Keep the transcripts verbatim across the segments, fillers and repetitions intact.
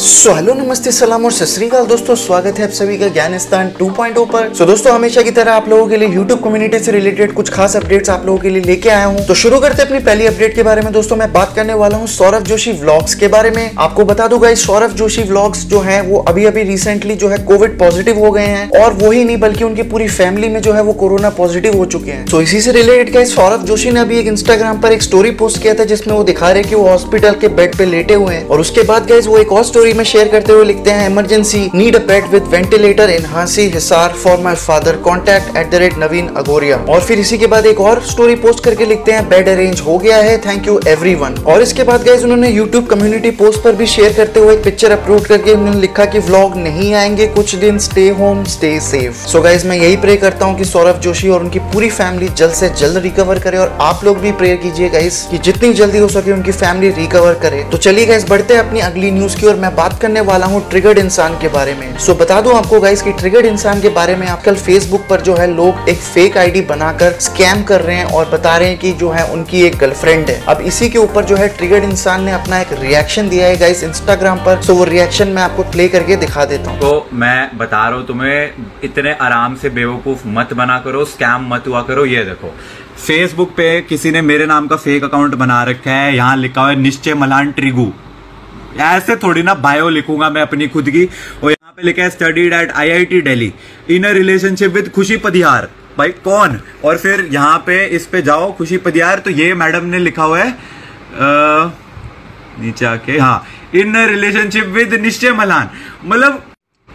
So hello नमस्ते सलाम और सत श्री अकाल दोस्तों, स्वागत है आप सभी का ज्ञानस्तान टू पॉइंट ओ पर। सो दोस्तों, हमेशा की तरह आप लोगों के लिए यूट्यूब कम्युनिटी से रिलेटेड कुछ खास अपडेट्स आप लोगों के लिए लेके आया हूं। तो शुरू करते हैं अपनी पहली अपडेट के बारे में। दोस्तों मैं बात करने वाला हूं सौरभ जोशी व्लॉग्स के बारे में। आपको बता दूं गाइस, सौरभ जोशी व्लॉग्स जो है वो अभी अभी रिसेंटली जो है कोविड पॉजिटिव हो गए हैं, और वो ही नहीं बल्कि उनकी पूरी फैमिली में जो है वो कोरोना पॉजिटिव हो चुके हैं। तो इसी से रिलेटेड गाइस, सौरभ जोशी ने अभी एक इंस्टाग्राम पर एक स्टोरी पोस्ट किया था जिसमें वो दिखा रहे कि वो हॉस्पिटल के बेड पे लेटे हुए हैं। और उसके बाद गाइस वो एक और स्टोरी में शेयर करते हुए लिखते हैं, emergency need a bed with ventilator in Hansi Hisar for my father, contact at the rate Naveen Agoria. और फिर इसी के बाद एक और स्टोरी पोस्ट करके लिखते हैं, बेड अरेंज हो गया है, थैंक यू एवरीवन। और इसके बाद गाइस उन्होंने यूट्यूब कम्युनिटी पोस्ट पर भी शेयर करते हुए एक पिक्चर अपलोड करके उन्होंने लिखा कि व्लॉग नहीं आएंगे कुछ दिन, stay home stay safe. So guys मैं यही प्रे करता हूँ कि सौरभ जोशी और उनकी पूरी फैमिली जल्द से जल्द रिकवर करे, और आप लोग भी प्रेयर कीजिए गाइस कि जितनी जल्दी हो सके उनकी फैमिली रिकवर करे। तो चलिए गाइस बढ़ते हैं अपनी अगली न्यूज की ओर। मैं बात करने वाला हूँ ट्रिगर्ड इंसान के बारे में। सो बता दूं आपको गाइस कि ट्रिगर्ड इंसान के बारे में आजकल फेसबुक पर जो है लोग एक फेक आईडी बनाकर स्कैम कर रहे हैं और बता रहे हैं कि जो है उनकी एक गर्लफ्रेंड है। अब इसी के ऊपर जो है ट्रिगर्ड इंसान ने अपना एक रिएक्शन दिया है गाइस इंस्टाग्राम पर। सो वो रिएक्शन मैं आपको प्ले करके दिखा देता हूँ। तो मैं बता रहा हूँ तुम्हें, इतने आराम से बेवकूफ मत बना करो, स्कैम मत हुआ करो। ये देखो, फेसबुक पे किसी ने मेरे नाम का फेक अकाउंट बना रखा है, यहाँ लिखा हुआ है निश्चय मलान ट्रिगू। ऐसे थोड़ी ना बायो लिखूंगा मैं अपनी खुद की। और यहाँ पे लिखा है studied at I I T Delhi in a relationship with Khushi Padiyar. भाई कौन? और फिर यहाँ पे इस पे जाओ खुशी पदियार, तो ये मैडम ने लिखा हुआ है आ, नीचे आके, हाँ, in a relationship with Nishchay Malan. मतलब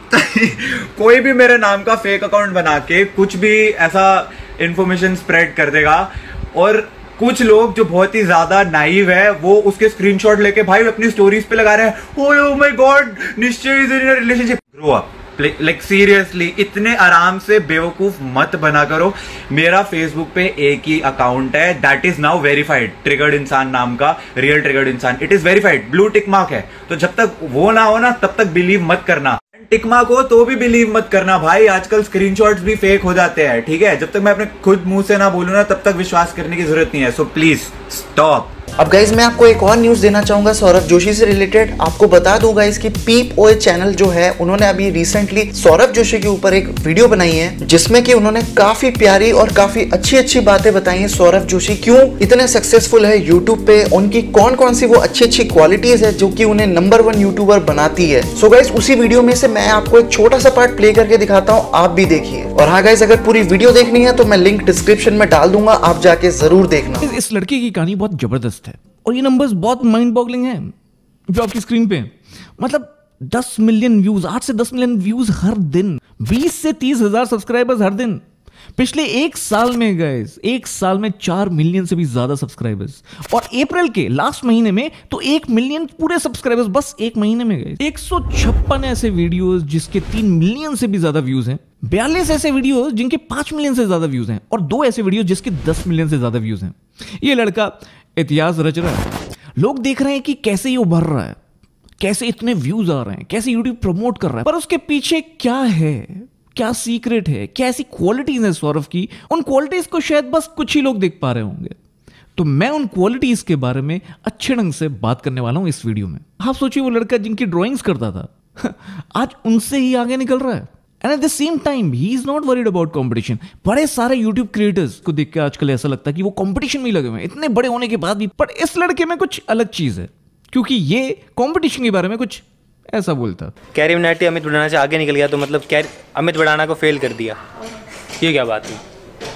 कोई भी मेरे नाम का फेक अकाउंट बना के कुछ भी ऐसा इंफॉर्मेशन स्प्रेड कर देगा, और कुछ लोग जो बहुत ही ज्यादा नाइव है वो उसके स्क्रीनशॉट लेके भाई अपनी स्टोरीज पे लगा रहे हैं, oh my God Nishchay is in a relationship. Grow up, like seriously इतने आराम से बेवकूफ मत बना करो। मेरा फेसबुक पे एक ही अकाउंट है, that is now verified, triggered Insaan नाम का, real triggered Insaan. It is verified, blue tick mark है। तो जब तक वो ना हो ना तब तक बिलीव मत करना। टिक मार्क हो तो भी बिलीव मत करना भाई, आजकल स्क्रीनशॉट्स भी फेक हो जाते हैं, ठीक है। जब तक मैं अपने खुद मुंह से ना बोलूं ना तब तक विश्वास करने की जरूरत नहीं है। So please stop. अब गाइज मैं आपको एक और न्यूज देना चाहूंगा सौरभ जोशी से रिलेटेड। आपको बता दूं गाइज कि पीप ओए चैनल जो है उन्होंने अभी रिसेंटली सौरभ जोशी के ऊपर एक वीडियो बनाई है जिसमें कि उन्होंने काफी प्यारी और काफी अच्छी अच्छी बातें बताई हैं। सौरभ जोशी क्यों इतने सक्सेसफुल है यूट्यूब पे, उनकी कौन कौन सी वो अच्छी अच्छी क्वालिटीज है जो कि उन्हें नंबर वन यूट्यूबर बनाती है। सो गाइज उसी वीडियो में से मैं आपको एक छोटा सा पार्ट प्ले करके दिखाता हूँ, आप भी देखिए। और हाँ गाइज, अगर पूरी वीडियो देखनी है तो मैं लिंक डिस्क्रिप्शन में डाल दूंगा, आप जाके जरूर देखना। इस लड़के की कहानी बहुत जबरदस्त है और ये नंबर्स बहुत माइंड बॉगलिंग हैं जो आपकी स्क्रीन पे, मतलब दस मिलियन व्यूज, आठ से दस मिलियन व्यूज हर दिन, बीस से तीस हजार सब्सक्राइबर्स हर दिन। पिछले एक साल में गाइस, एक साल में चार मिलियन से भी ज्यादा सब्सक्राइबर्स, और अप्रैल के लास्ट महीने में तो एक मिलियन पूरे सब्सक्राइबर्स बस एक महीने में गए। एक सौ छप्पन ऐसे वीडियोस जिसके तीन मिलियन से भी ज्यादा व्यूज हैं, बयालीस ऐसे वीडियोस जिनके पांच मिलियन से ज्यादा व्यूज हैं, और दो ऐसे वीडियो जिसके दस मिलियन से ज्यादा व्यूज हैं। ये लड़का इतिहास रच रहा है। लोग देख रहे हैं कि कैसे ये उभर रहा है, कैसे इतने व्यूज आ रहे हैं, कैसे यूट्यूब प्रमोट कर रहा है, पर उसके पीछे क्या है, क्या सीक्रेट है, क्या ऐसी क्वालिटीज है सौरभ की, उन क्वालिटीज को शायद बस कुछ ही लोग देख पा रहे होंगे। तो मैं उन क्वालिटीज के बारे में अच्छे ढंग से बात करने वाला हूं इस वीडियो में। आप सोचिए, वो लड़का जिनकी ड्राइंग्स करता था आज उनसे ही आगे निकल रहा है, and at the same time he is not worried about competition. बड़े सारे यूट्यूब क्रिएटर्स को देख के आजकल ऐसा लगता है कि वो कंपटीशन में ही लगे हुए हैं इतने बड़े होने के बाद भी, पर इस लड़के में कुछ अलग चीज है, क्योंकि ये कंपटीशन के बारे में कुछ ऐसा बोलता। कैरी मिनाटी अमित भड़ाना से आगे निकल गया, तो मतलब कैरी अमित भड़ाना को फेल कर दिया, ये क्या बात है?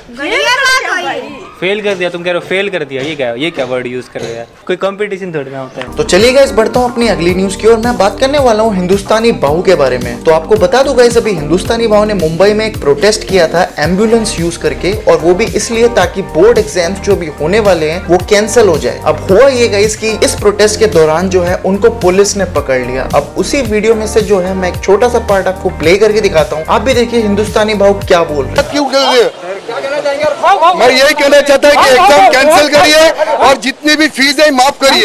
फेल कर दिया, तुम कह रहे हो फेल कर दिया, ये क्या ये क्या वर्ड यूज कर रहे हैं? कोई कंपटीशन थोड़ी ना होता है। तो चलिए गाइस बढ़ता हूँ अपनी अगली न्यूज की ओर। मैं बात करने वाला हूँ हिंदुस्तानी बाहु के बारे में। तो आपको बता दूं गाइस, अभी हिंदुस्तानी बाहु ने मुंबई में एक प्रोटेस्ट किया था एम्बुलेंस यूज करके, और वो भी इसलिए ताकि बोर्ड एग्जाम्स जो भी होने वाले हैं वो कैंसिल हो जाए। अब हुआ ये गाइस कि इस प्रोटेस्ट के दौरान जो है उनको पुलिस ने पकड़ लिया। अब उसी वीडियो में से जो है मैं एक छोटा सा पार्ट आपको प्ले करके दिखाता हूँ, आप भी देखिए हिंदुस्तानी बाहु क्या बोल रहे हैं। मैं यही कहना चाहता हूँ कि एग्जाम कैंसिल करिए और जितनी भी फीस है माफ करिए।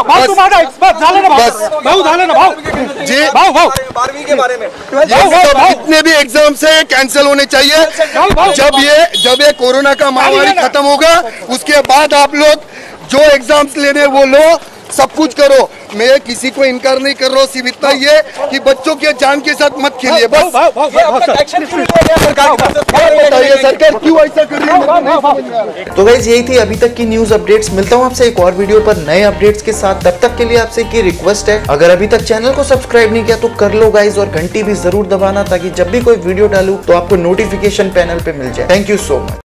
जी बारहवीं के बारे में जितने भी एग्जाम से कैंसिल होने चाहिए। जब ये जब ये कोरोना का महामारी खत्म होगा उसके बाद आप लोग जो एग्जाम्स लेने वो लो, सब कुछ करो, मैं किसी को इनकार नहीं कर रहा हूँ, सिर्फ इतना ही है कि बच्चों के जान के साथ मत खेलिए बस। सरकार क्यों ऐसा कर रही है? तो गाइस यही थी अभी तक की न्यूज अपडेट्स। मिलता हूँ आपसे एक और वीडियो पर नए अपडेट्स के साथ। तब तक के लिए आपसे की रिक्वेस्ट है, अगर अभी तक चैनल को सब्सक्राइब नहीं किया तो कर लो गाइस, और घंटी भी जरूर दबाना ताकि जब भी कोई वीडियो डालूं तो आपको नोटिफिकेशन पैनल पे मिल जाए। Thank you so much.